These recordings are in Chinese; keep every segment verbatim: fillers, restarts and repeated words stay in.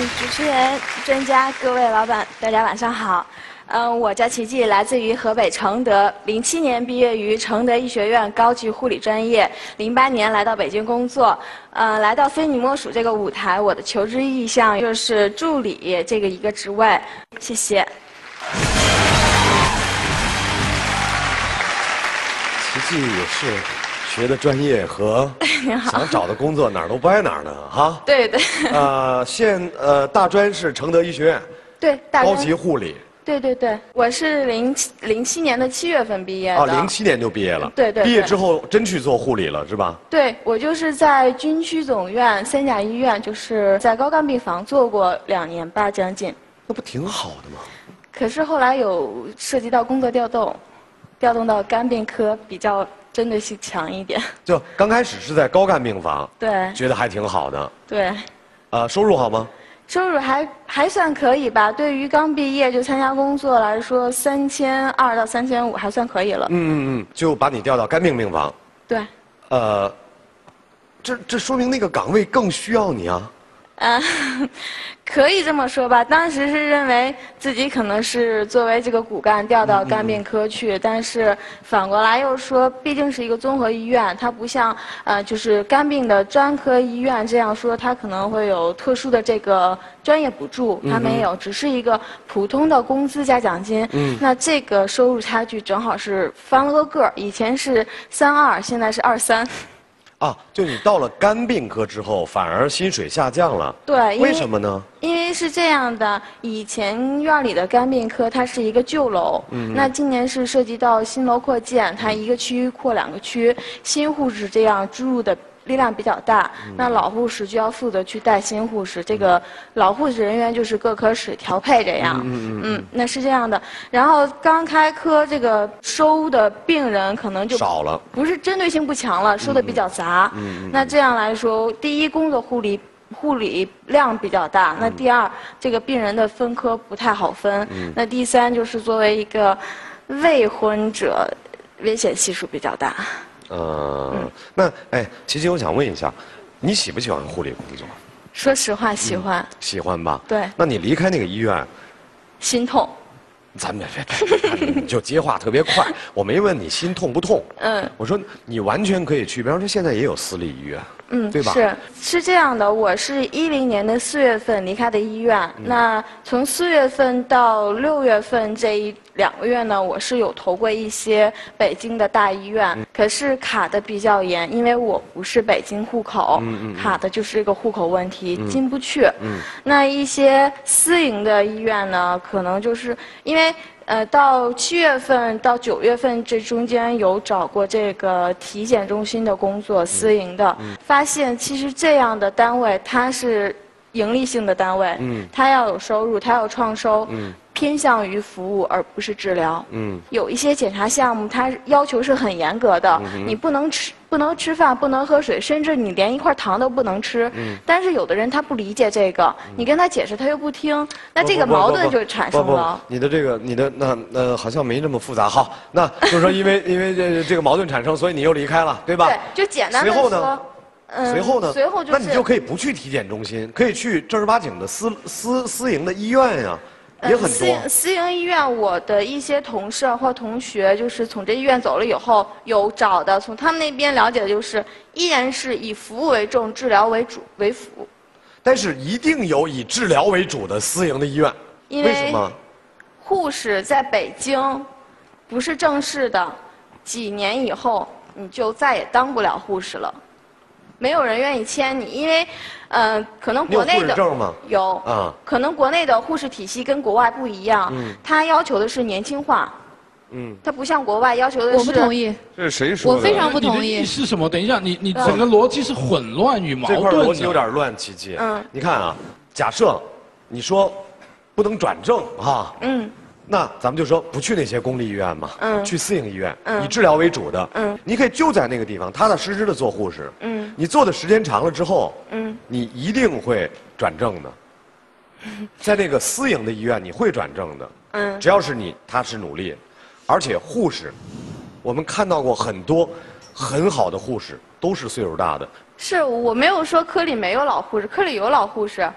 主持人、专家、各位老板，大家晚上好。嗯，我叫琪琪，来自于河北承德，零七年毕业于承德医学院高级护理专业，零八年来到北京工作。呃，来到非你莫属这个舞台，我的求职意向就是助理这个一个职位。谢谢。 琪琪也是学的专业和想找的工作哪儿都不挨哪儿呢，哈。 对对。 呃，现呃大专是承德医学院。 对，大专高级护理。 对对对，我是零七零七年的七月份毕业的。 哦，零七年就毕业了。 对对。 毕业之后真去做护理了，是吧？ 对，我就是在军区总院三甲医院，就是在高干病房做过两年吧，将近。 那不挺好的吗？ 可是后来有涉及到工作调动，调动到肝病科，比较针对性强一点。 就刚开始是在高干病房。 对。 觉得还挺好的。 对。 呃，收入好吗？ 收入还还算可以吧，对于刚毕业就参加工作来说，三千二到三千五还算可以了。 嗯嗯嗯，就把你调到肝病病房。 对。 呃，这这说明那个岗位更需要你啊。 嗯，可以这么说吧。当时是认为自己可能是作为这个骨干调到肝病科去，嗯、但是反过来又说，毕竟是一个综合医院，它不像呃就是肝病的专科医院这样说，它可能会有特殊的这个专业补助，它没有，嗯、只是一个普通的工资加奖金。嗯，那这个收入差距正好是翻了个个儿，以前是三二，现在是二三。 啊，就你到了肝病科之后，反而薪水下降了。 对， 为什么呢？ 因为是这样的，以前院里的肝病科它是一个旧楼，嗯、那今年是涉及到新楼扩建，它一个区扩两个区，新护士这样注入的力量比较大，嗯、那老护士就要负责去带新护士，这个老护士人员就是各科室调配这样，嗯嗯嗯，那是这样的。然后刚开科这个收的病人可能就少了， 不是针对性不强了，收的比较杂，嗯嗯，那这样来说，第一工作护理。护理量比较大，那第二，这个病人的分科不太好分，嗯、那第三就是作为一个未婚者，危险系数比较大。 呃，嗯、那哎，琪琪，我想问一下，你喜不喜欢护理工作？ 说实话，喜欢。嗯、 喜欢吧？ 对。 那你离开那个医院， 心痛。 咱们别别别，你就接话特别快。我没问你心痛不痛，嗯，我说你完全可以去，比方说现在也有私立医院。嗯，对吧？ 是是这样的，我是一零年的四月份离开的医院。嗯、那从四月份到六月份这一两个月呢，我是有投过一些北京的大医院，嗯、可是卡的比较严，因为我不是北京户口，嗯嗯嗯、卡的就是一个户口问题，嗯、进不去。嗯、那一些私营的医院呢，可能就是因为。呃，到七月份到九月份这中间有找过这个体检中心的工作，私营的，嗯、发现其实这样的单位它是盈利性的单位，嗯、它要有收入，它要创收，嗯、偏向于服务而不是治疗。嗯、有一些检查项目它要求是很严格的，嗯、你不能吃。不能吃饭，不能喝水，甚至你连一块糖都不能吃。嗯、但是有的人他不理解这个，嗯、你跟他解释他又不听，那这个矛盾就产生了。 你的这个，你的那那好像没这么复杂。好，那就是说因为因为这这个矛盾产生，所以你又离开了，对吧？ 对，就简单的说。 随后呢？嗯，随后呢？ 随后就是。 那你就可以不去体检中心，可以去正儿八经的私私私营的医院呀。也很多。 私私营医院，我的一些同事或同学，就是从这医院走了以后，有找的，从他们那边了解的就是，依然是以服务为重，治疗为主为辅。 但是一定有以治疗为主的私营的医院， 因为为什么？ 护士在北京不是正式的，几年以后你就再也当不了护士了。没有人愿意签你，因为，呃，可能国内的你有护士证吗？ 有啊，可能国内的护士体系跟国外不一样，嗯，它要求的是年轻化，嗯，它不像国外要求的是。 我不同意。 这是谁说的？ 我非常不同意。 你的意思是什么？等一下，你你整个逻辑是混乱与矛盾的。 这块逻辑有点乱，琪琪。嗯，你看啊，假设你说不能转正哈，嗯。那咱们就说不去那些公立医院嘛，嗯，去私营医院，嗯，以治疗为主的，嗯，你可以就在那个地方踏踏实实的做护士，嗯，你做的时间长了之后，嗯，你一定会转正的，在那个私营的医院你会转正的，嗯，只要是你踏实努力，而且护士，我们看到过很多很好的护士都是岁数大的。 是我没有说科里没有老护士，科里有老护士。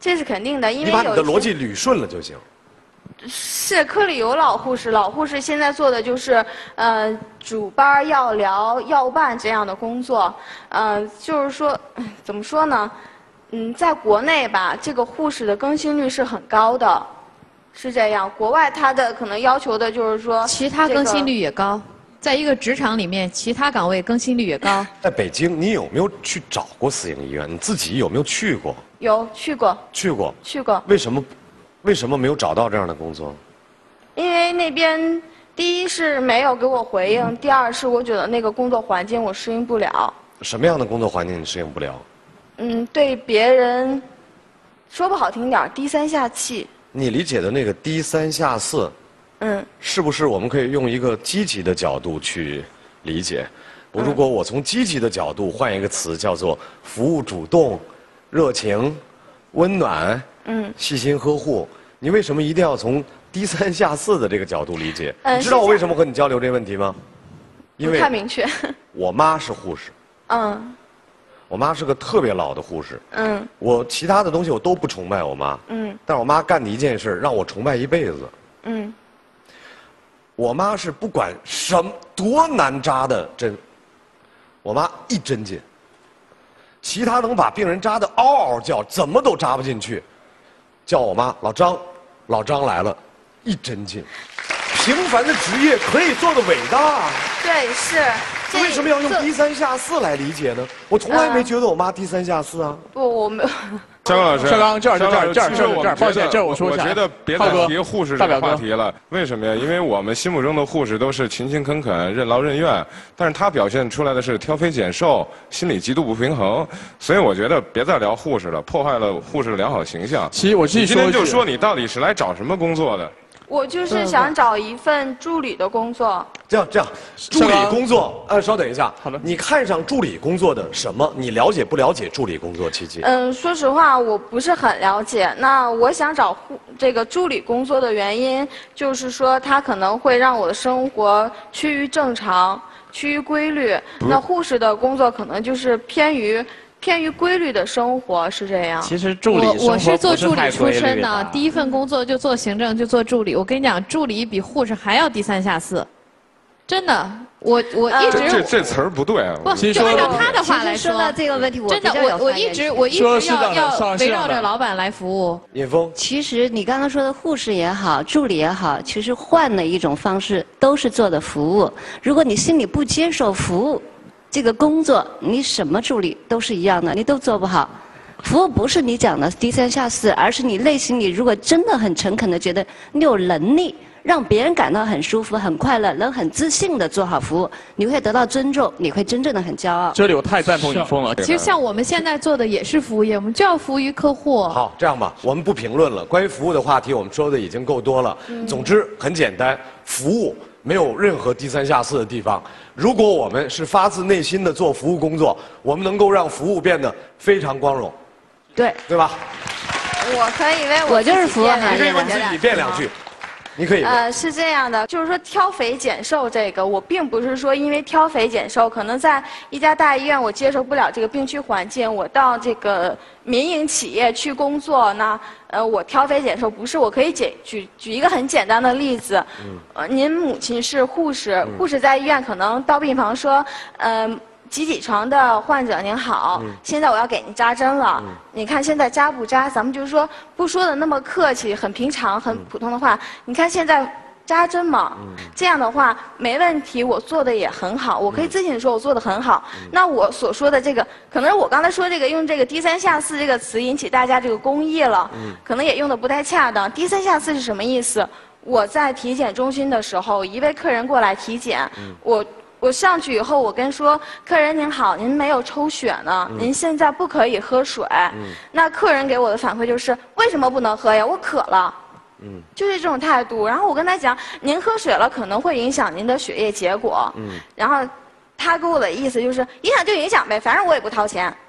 这是肯定的，因为你把你的逻辑捋顺了就行。 是科里有老护士，老护士现在做的就是呃主班、药疗、药办这样的工作，呃，就是说怎么说呢？嗯，在国内吧，这个护士的更新率是很高的，是这样。国外它的可能要求的就是说， 其他更新率也高。在一个职场里面，其他岗位更新率也高。 在北京，你有没有去找过私营医院？你自己有没有去过？ 有去过。 去过。 去过。 为什么？为什么没有找到这样的工作？ 因为那边第一是没有给我回应，第二是我觉得那个工作环境我适应不了。 什么样的工作环境你适应不了？ 嗯，对别人说不好听点，低三下气。 你理解的那个低三下四，嗯，是不是我们可以用一个积极的角度去理解？我如果我从积极的角度换一个词，叫做服务主动、热情、温暖。嗯，细心呵护，你为什么一定要从低三下四的这个角度理解？嗯、你知道我为什么和你交流这个问题吗？因为不太明确。 我妈是护士。嗯。我妈是个特别老的护士。嗯。我其他的东西我都不崇拜我妈。嗯。但是我妈干的一件事让我崇拜一辈子。嗯。我妈是不管什么多难扎的针，我妈一针进。其他能把病人扎得嗷嗷叫，怎么都扎不进去。叫我妈老张，老张来了，一针进。平凡的职业可以做得伟大。 对，是。 为什么要用低三下四来理解呢？我从来没觉得我妈低三下四啊。 不，我没有。 肖刚老师， 肖刚这儿这儿这儿这儿这儿，抱歉，这儿我说一下。 我觉得别再提护士这个话题了。为什么呀？因为我们心目中的护士都是勤勤恳恳、任劳任怨，但是他表现出来的是挑肥拣瘦，心理极度不平衡。所以我觉得别再聊护士了，破坏了护士的良好形象。 其实我继续说， 今天就说你到底是来找什么工作的？ 我就是想找一份助理的工作。 这样这样，助理工作，呃，稍等一下。好的。你看上助理工作的什么？你了解不了解助理工作？琪琪。 嗯，说实话，我不是很了解。那我想找护这个助理工作的原因，就是说它可能会让我的生活趋于正常、趋于规律。那护士的工作可能就是偏于。偏于规律的生活是这样。 其实助理生活我我是做助理出身的， 的，第一份工作就做行政，就做助理。我跟你讲，助理比护士还要低三下四，真的。我我一直这这词儿不对啊。 不，就按照他的话来说， 说到这个问题，我真的我我一直我一直要要围绕着老板来服务。 尹峰， 其实你刚刚说的护士也好，助理也好，其实换了一种方式，都是做的服务。如果你心里不接受服务这个工作，你什么助理都是一样的，你都做不好。服务不是你讲的低三下四，而是你内心里如果真的很诚恳的觉得你有能力让别人感到很舒服、很快乐，能很自信的做好服务，你会得到尊重，你会真正的很骄傲。 这里我太赞同尹峰了。 其实像我们现在做的也是服务业，我们就要服务于客户。 好，这样吧，我们不评论了。关于服务的话题，我们说的已经够多了。嗯、总之很简单，服务没有任何低三下四的地方。如果我们是发自内心的做服务工作，我们能够让服务变得非常光荣， 对对吧？ 我可以为我我就是服务行业，你可以为自己变两句。你可以。 呃，是这样的，就是说挑肥拣瘦这个，我并不是说因为挑肥拣瘦，可能在一家大医院我接受不了这个病区环境，我到这个民营企业去工作，那呃我挑肥拣瘦不是，我可以举举举一个很简单的例子，嗯，呃，您母亲是护士，嗯、护士在医院可能到病房说，嗯、呃。几几床的患者您好，嗯、现在我要给您扎针了。嗯、你看现在扎不扎？咱们就是说不说的那么客气，很平常、很普通的话。嗯、你看现在扎针嘛，嗯、这样的话没问题，我做的也很好，我可以自信说我做的很好。嗯、那我所说的这个，可能是我刚才说这个用这个低三下四这个词引起大家这个公议了，嗯、可能也用的不太恰当。低三下四是什么意思？我在体检中心的时候，一位客人过来体检，嗯、我。我上去以后，我跟说客人您好，您没有抽血呢，嗯、您现在不可以喝水。嗯、那客人给我的反馈就是为什么不能喝呀？我渴了。嗯、就是这种态度。然后我跟他讲，您喝水了可能会影响您的血液结果。嗯、然后他给我的意思就是影响就影响呗，反正我也不掏钱。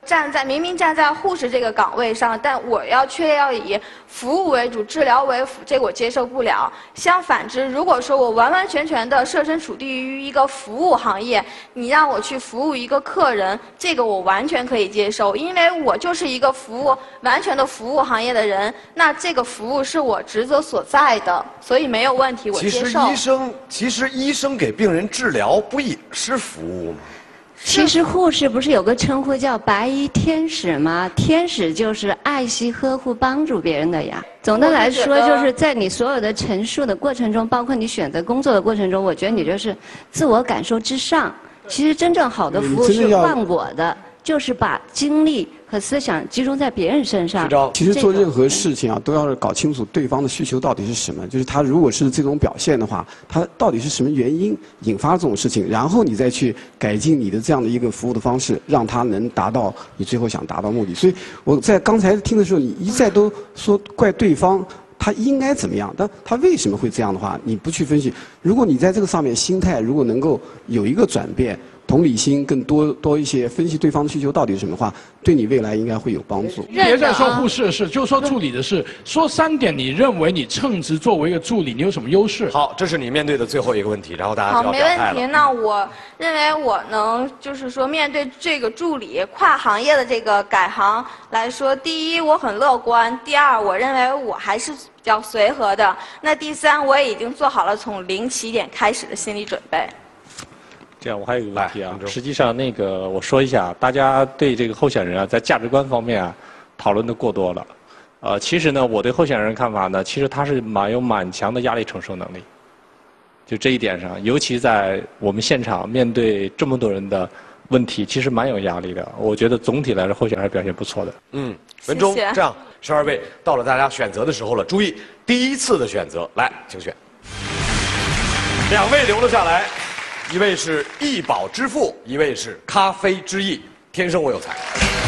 站在明明站在护士这个岗位上，但我要却要以服务为主、治疗为辅，这个我接受不了。相反之，如果说我完完全全的设身处地于一个服务行业，你让我去服务一个客人，这个我完全可以接受，因为我就是一个服务完全的服务行业的人，那这个服务是我职责所在的，所以没有问题，我接受。 其实医生，其实医生给病人治疗不也是服务吗？ 其实护士不是有个称呼叫白衣天使吗？天使就是爱惜、呵护、帮助别人的呀。总的来说，就是在你所有的陈述的过程中，包括你选择工作的过程中，我觉得你就是自我感受之上。其实真正好的服务是换我的，就是把精力和思想集中在别人身上。 其实做任何事情啊，都要搞清楚对方的需求到底是什么。就是他如果是这种表现的话，他到底是什么原因引发这种事情，然后你再去改进你的这样的一个服务的方式，让他能达到你最后想达到目的。所以我在刚才听的时候，你一再都说怪对方。他应该怎么样？但他为什么会这样的话，你不去分析。如果你在这个上面心态如果能够有一个转变，同理心更多多一些，分析对方的需求到底是什么的话，对你未来应该会有帮助。 别再说护士的事，就说助理的事。说三点，你认为你称职作为一个助理，你有什么优势？ 好，这是你面对的最后一个问题，然后大家就要好， 表态了。 没问题。那我认为我能就是说面对这个助理跨行业的这个改行来说，第一我很乐观，第二我认为我还是比较随和的。那第三，我也已经做好了从零起点开始的心理准备。 这样，我还有一个问题啊。实际上，那个我说一下，大家对这个候选人啊，在价值观方面啊，讨论的过多了。呃，其实呢，我对候选人看法呢，其实他是蛮有蛮强的压力承受能力。就这一点上，尤其在我们现场面对这么多人的问题，其实蛮有压力的。我觉得总体来说，候选人表现不错的。 嗯，文忠，这样，十二位到了大家选择的时候了，注意第一次的选择，来，请选。两位留了下来。一位是易宝之父，一位是咖啡之意。天生我有才。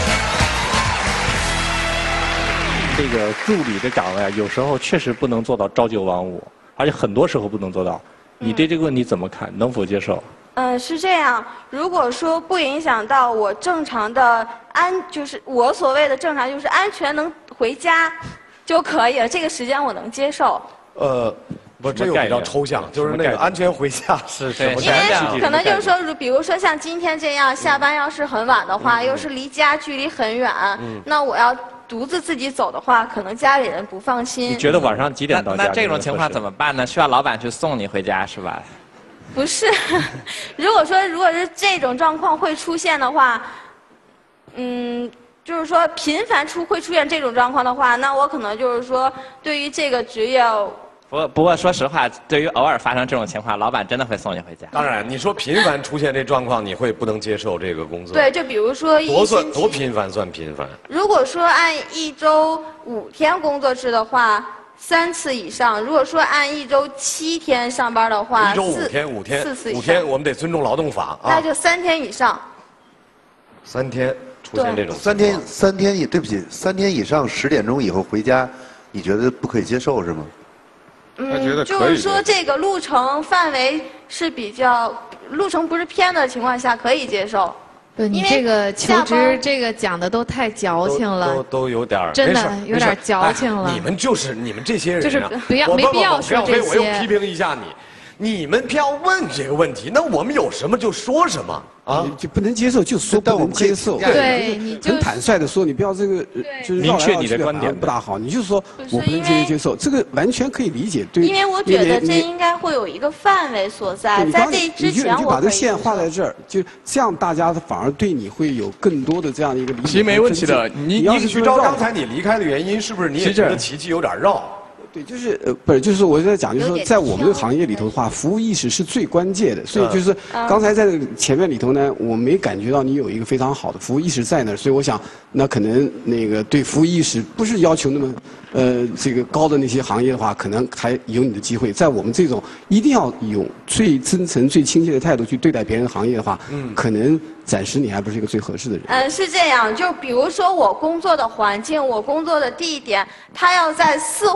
这个助理的岗位啊，有时候确实不能做到朝九晚五，而且很多时候不能做到。你对这个问题怎么看？能否接受？ 嗯，是这样。如果说不影响到我正常的安，就是我所谓的正常，就是安全能回家就可以了。这个时间我能接受。 呃。不，这又比较抽象，就是那个安全回家是什么？ 因为可能就是说，比如说像今天这样，下班要是很晚的话，嗯、又是离家距离很远，嗯、那我要独自自己走的话，可能家里人不放心。 你觉得晚上几点到家？ 那, 那这种情况怎么办呢？需要老板去送你回家是吧？ 不是，如果说如果是这种状况会出现的话，嗯。就是说，频繁出会出现这种状况的话，那我可能就是说，对于这个职业。 不过，不过说实话，对于偶尔发生这种情况，老板真的会送你回家。 当然，你说频繁出现这状况，你会不能接受这个工作？ 对，就比如说一多算多频繁算频繁？ 如果说按一周五天工作制的话，三次以上；如果说按一周七天上班的话， 一周五天五天四次以上。 五天我们得尊重劳动法啊。 那就三天以上。 三天出现这种三天三天以对不起三天以上十点钟以后回家，你觉得不可以接受是吗？ 嗯，就是说这个路程范围是比较，路程不是偏的情况下可以接受。 对你这个求职这个讲的都太矫情了， 都都有点真的有点矫情了。 你们就是你们这些人， 就是不要没必要说这些。 我又批评一下你。你们偏要问这个问题，那我们有什么就说什么啊， 就不能接受就说不能接受， 对，你就很坦率的说，你不要这个就是明确你的观点不大好，你就说我不能接受接受，这个完全可以理解。对， 因为我觉得这应该会有一个范围所在，在这之前我你就把这线画在这儿，就这样大家反而对你会有更多的这样的一个理解。 其实没问题的，你你徐钊刚才你离开的原因是不是你也觉得琪琪有点绕？ 对，就是呃，不是，就是我在讲，就是说，在我们这个行业里头的话，服务意识是最关键的。所以就是刚才在前面里头呢，我没感觉到你有一个非常好的服务意识在那儿，所以我想，那可能那个对服务意识不是要求那么呃这个高的那些行业的话，可能还有你的机会。在我们这种一定要用最真诚、最亲切的态度去对待别人的行业的话，嗯，可能暂时你还不是一个最合适的人。 嗯，是这样，就比如说我工作的环境，我工作的地点，它要在四环以外。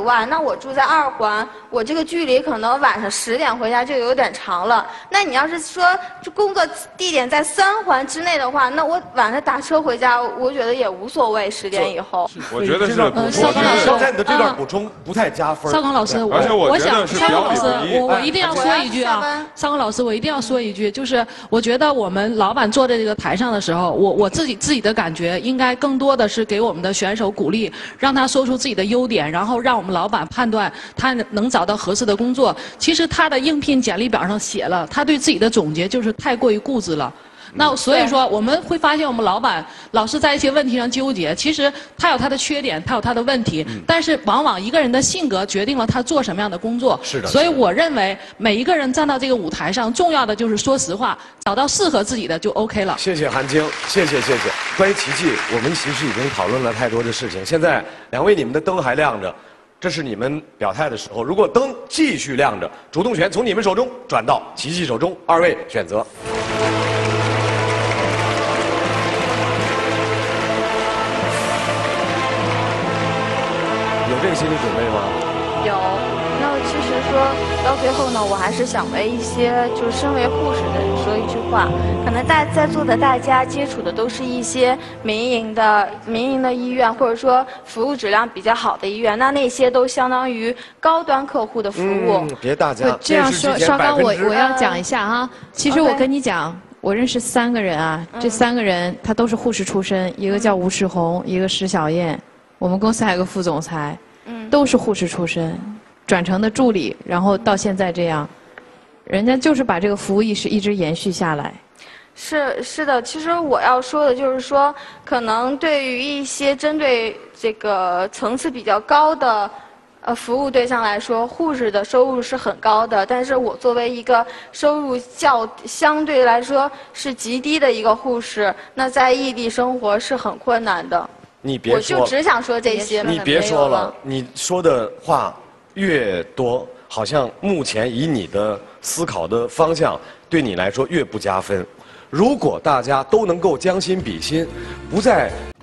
外，那我住在二环，我这个距离可能晚上十点回家就有点长了。那你要是说工作地点在三环之内的话，那我晚上打车回家，我觉得也无所谓。十点以后， 我觉得是。 嗯， 邵刚老师， 刚才你的这段补充不太加分。 邵刚老师， 而且我觉得是邵刚老师，我我一定要说一句啊，邵刚老师，我一定要说一句，就是我觉得我们老板坐在这个台上的时候，我我自己自己的感觉，应该更多的是给我们的选手鼓励，让他说出自己的优点，然后让我们老板判断他能找到合适的工作。其实他的应聘简历表上写了，他对自己的总结就是太过于固执了。那所以说，我们会发现我们老板老是在一些问题上纠结。其实他有他的缺点，他有他的问题，嗯、但是往往一个人的性格决定了他做什么样的工作。 是的。 所以我认为每一个人站到这个舞台上，重要的就是说实话，找到适合自己的就 OK 了。 谢谢韩晶，谢谢谢谢。关于奇迹，我们其实已经讨论了太多的事情。现在两位你们的灯还亮着，这是你们表态的时候。如果灯继续亮着，主动权从你们手中转到奇迹手中，二位选择。有这个心理准备吗？ 有。那其实说到最后呢，我还是想为一些就是身为护士的人说一句话。可能大在座的大家接触的都是一些民营的民营的医院，或者说服务质量比较好的医院。那那些都相当于高端客户的服务。 嗯，别大家这样说，邵刚，我我要讲一下哈。其实我跟你讲。我认识三个人啊，这三个人他都是护士出身，一个叫吴世红，一个石小燕，我们公司还有个副总裁，都是护士出身，转成的助理，然后到现在这样，人家就是把这个服务意识一直延续下来。 是是的，其实我要说的就是说，可能对于一些针对这个层次比较高的。呃，服务对象来说，护士的收入是很高的，但是我作为一个收入较相对来说是极低的一个护士，那在异地生活是很困难的。 你别说， 我就只想说这些。 你别说了，你说的话越多，好像目前以你的思考的方向，对你来说越不加分。如果大家都能够将心比心，不再